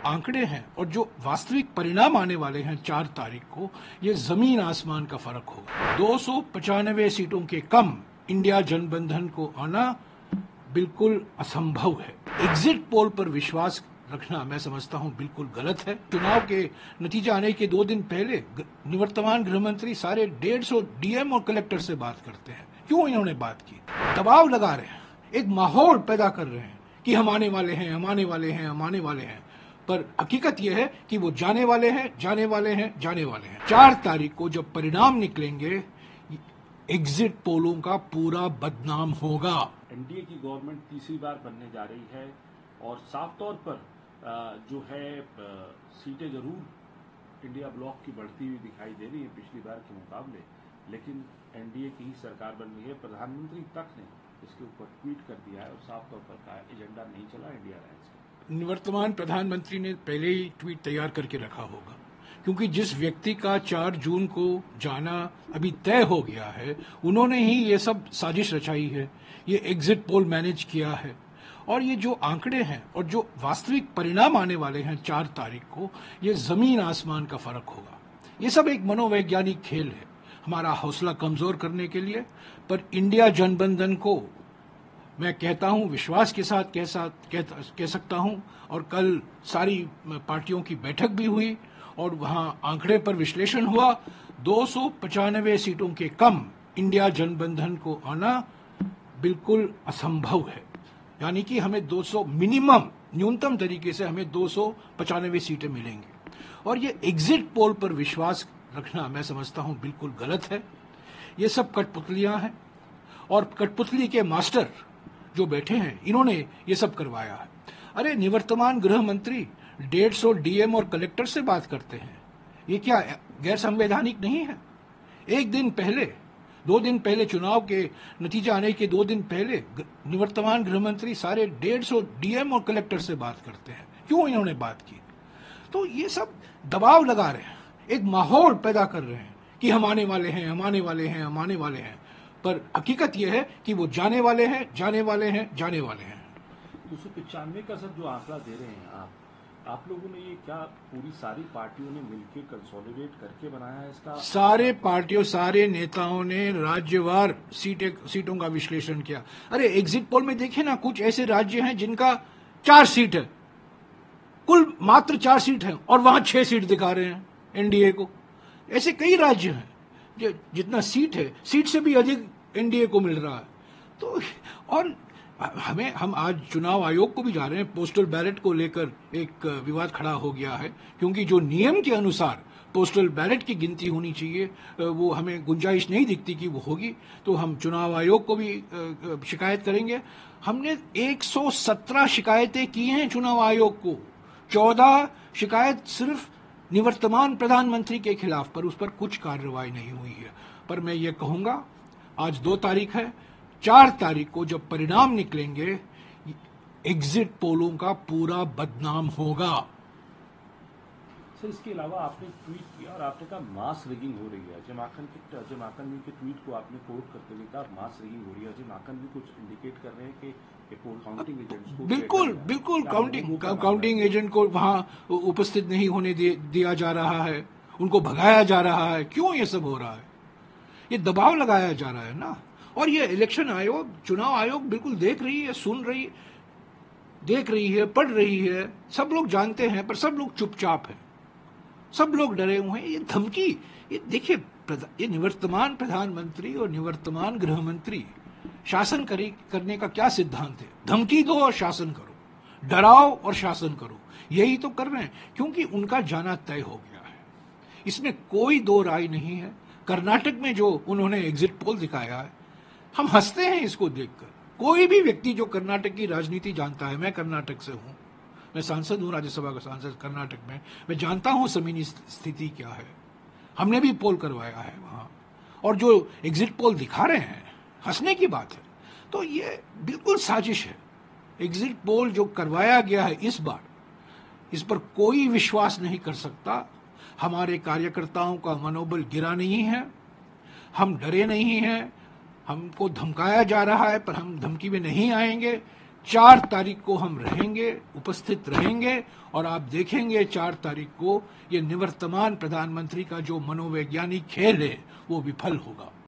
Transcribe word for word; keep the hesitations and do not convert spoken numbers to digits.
आंकड़े हैं और जो वास्तविक परिणाम आने वाले हैं चार तारीख को, ये जमीन आसमान का फर्क होगा। दो सौ पचानवे सीटों के कम इंडिया जनबंधन को आना बिल्कुल असंभव है। एग्जिट पोल पर विश्वास रखना मैं समझता हूं बिल्कुल गलत है। चुनाव के नतीजे आने के दो दिन पहले निवर्तमान गृह मंत्री साढ़े डेढ़ सौ डीएम और कलेक्टर से बात करते हैं। क्यों इन्होंने बात की? दबाव लगा रहे हैं, एक माहौल पैदा कर रहे हैं कि हम आने वाले हैं, हम आने वाले हैं, हम आने वाले हैं। पर हकीकत यह है कि वो जाने वाले हैं, जाने वाले हैं, जाने वाले हैं। चार तारीख को जब परिणाम निकलेंगे, एग्जिट पोलों का पूरा बदनाम होगा। एनडीए की गवर्नमेंट तीसरी बार बनने जा रही है और साफ तौर पर जो है सीटें जरूर इंडिया ब्लॉक की बढ़ती हुई दिखाई दे रही है पिछली बार के मुकाबले, लेकिन एनडीए की ही सरकार बन रही है। प्रधानमंत्री तक ने इसके ऊपर ट्वीट कर दिया है और साफ तौर पर कहा एजेंडा नहीं चला इंडिया अलायंस। निवर्तमान प्रधानमंत्री ने पहले ही ट्वीट तैयार करके रखा होगा, क्योंकि जिस व्यक्ति का चार जून को जाना अभी तय हो गया है, उन्होंने ही ये सब साजिश रचाई है, ये एग्जिट पोल मैनेज किया है। और ये जो आंकड़े हैं और जो वास्तविक परिणाम आने वाले हैं चार तारीख को, ये जमीन आसमान का फर्क होगा। ये सब एक मनोवैज्ञानिक खेल है हमारा हौसला कमजोर करने के लिए। पर इंडिया जनबंधन को मैं कहता हूं, विश्वास के साथ कह, साथ कह, कह सकता हूं। और कल सारी पार्टियों की बैठक भी हुई और वहां आंकड़े पर विश्लेषण हुआ। दो सौ पचानवे सीटों के कम इंडिया जनबंधन को आना बिल्कुल असंभव है। यानी कि हमें दो सौ मिनिमम, न्यूनतम तरीके से हमें दो सौ पचानवे सीटें मिलेंगी। और ये एग्जिट पोल पर विश्वास रखना मैं समझता हूं बिल्कुल गलत है। ये सब कठपुतलियां हैं और कठपुतली के मास्टर जो बैठे हैं, इन्होंने ये सब करवाया है। अरे निवर्तमान गृह मंत्री डेढ़ सौ डीएम और कलेक्टर से बात करते हैं, ये क्या गैर संवैधानिक नहीं है? एक दिन पहले, दो दिन पहले, चुनाव के नतीजे आने के दो दिन पहले निवर्तमान गृह मंत्री साढ़े डेढ़ सौ डीएम और कलेक्टर से बात करते हैं। क्यों इन्होंने बात की? तो ये सब दबाव लगा रहे हैं, एक माहौल पैदा कर रहे हैं कि हम आने वाले हैं, हम आने वाले हैं, हम आने वाले हैं। पर हकीकत यह है कि वो जाने वाले हैं, जाने वाले हैं, जाने वाले हैं। दो सौ पचानवे का सब जो आंकड़ा दे रहे हैं आप आप लोगों ने ये क्या पूरी सारी पार्टियों ने मिलकर कंसोलिडेट करके बनाया है इसका? सारे पार्टियों, सारे नेताओं ने राज्यवार सीटें सीटों का विश्लेषण किया। अरे एग्जिट पोल में देखिए ना, कुछ ऐसे राज्य हैं जिनका चार सीट है, कुल मात्र चार सीट है, और वहां छह सीट दिखा रहे हैं एनडीए को। ऐसे कई राज्य हैं जो जितना सीट है, सीट से भी अधिक एनडीए को मिल रहा है। तो और हमें हम आज चुनाव आयोग को भी जा रहे हैं, पोस्टल बैलेट को लेकर एक विवाद खड़ा हो गया है, क्योंकि जो नियम के अनुसार पोस्टल बैलेट की गिनती होनी चाहिए, वो हमें गुंजाइश नहीं दिखती कि वो होगी। तो हम चुनाव आयोग को भी शिकायत करेंगे। हमने एक सौ सत्रह शिकायतें की हैं चुनाव आयोग को, चौदह शिकायत सिर्फ निवर्तमान प्रधानमंत्री के खिलाफ, पर उस पर कुछ कार्रवाई नहीं हुई है। पर मैं ये कहूंगा, आज दो तारीख है, चार तारीख को जब परिणाम निकलेंगे, एग्जिट पोलों का पूरा बदनाम होगा। सर, इसके अलावा आपने ट्वीट किया और आपने कहा मास रिगिंग हो रही है। अजय माकन के अजय माकन जी के ट्वीट को आपने कोट करते हुए कहा मास रिगिंग हो रही है। अजय माकन भी कुछ इंडिकेट कर रहे हैं कि काउंटिंग एजेंट्स को बिल्कुल बिल्कुल काउंटिंग काउंटिंग एजेंट को वहां उपस्थित नहीं होने दिया जा रहा है, उनको भगाया जा रहा है। क्यों ये सब हो रहा है? ये दबाव लगाया जा रहा है ना। और ये इलेक्शन आयोग, चुनाव आयोग बिल्कुल देख रही है, सुन रही देख रही है, पढ़ रही है। सब लोग जानते हैं, पर सब लोग चुपचाप हैं, सब लोग डरे हुए हैं। ये धमकी, ये देखिए, ये निवर्तमान प्रधानमंत्री और निवर्तमान गृह मंत्री शासन करे करने का क्या सिद्धांत है? धमकी दो और शासन करो, डराओ और शासन करो। यही तो कर रहे हैं, क्योंकि उनका जाना तय हो गया है, इसमें कोई दो राय नहीं है। कर्नाटक में जो उन्होंने एग्जिट पोल दिखाया है, हम हंसते हैं इसको देखकर। कोई भी व्यक्ति जो कर्नाटक की राजनीति जानता है, मैं कर्नाटक से हूं, मैं सांसद हूं, राज्यसभा का सांसद कर्नाटक में, मैं जानता हूं जमीनी स्थिति क्या है। हमने भी पोल करवाया है वहां, और जो एग्जिट पोल दिखा रहे हैं, हंसने की बात है। तो ये बिल्कुल साजिश है। एग्जिट पोल जो करवाया गया है इस बार, इस पर कोई विश्वास नहीं कर सकता। हमारे कार्यकर्ताओं का मनोबल गिरा नहीं है, हम डरे नहीं हैं। हमको धमकाया जा रहा है, पर हम धमकी में नहीं आएंगे। चार तारीख को हम रहेंगे, उपस्थित रहेंगे और आप देखेंगे चार तारीख को ये निवर्तमान प्रधानमंत्री का जो मनोवैज्ञानिक खेल है वो विफल होगा।